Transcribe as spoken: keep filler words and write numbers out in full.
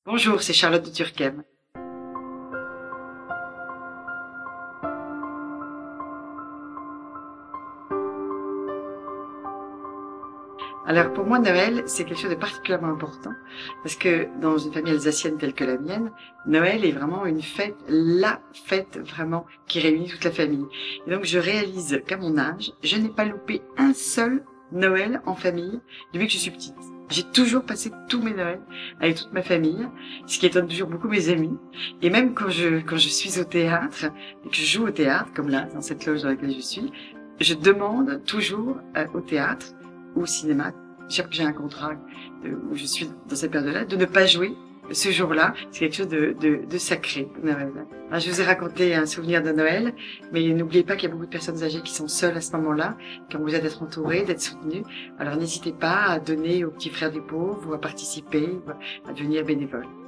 Bonjour, c'est Charlotte de Turckheim. Alors pour moi, Noël, c'est quelque chose de particulièrement important parce que dans une famille alsacienne telle que la mienne, Noël est vraiment une fête, la fête vraiment qui réunit toute la famille. Et donc je réalise qu'à mon âge, je n'ai pas loupé un seul Noël en famille depuis que je suis petite. J'ai toujours passé tous mes Noëls avec toute ma famille, ce qui étonne toujours beaucoup mes amis. Et même quand je, quand je suis au théâtre, et que je joue au théâtre, comme là, dans cette loge dans laquelle je suis, je demande toujours euh, au théâtre ou au cinéma, chaque que j'ai un contrat de, où je suis dans cette période-là, de ne pas jouer ce jour-là. C'est quelque chose de, de, de sacré, Noël. Alors, je vous ai raconté un souvenir de Noël, mais n'oubliez pas qu'il y a beaucoup de personnes âgées qui sont seules à ce moment-là, qui ont besoin d'être entourées, d'être soutenues. Alors n'hésitez pas à donner aux petits frères des pauvres, ou à participer, ou à devenir bénévole.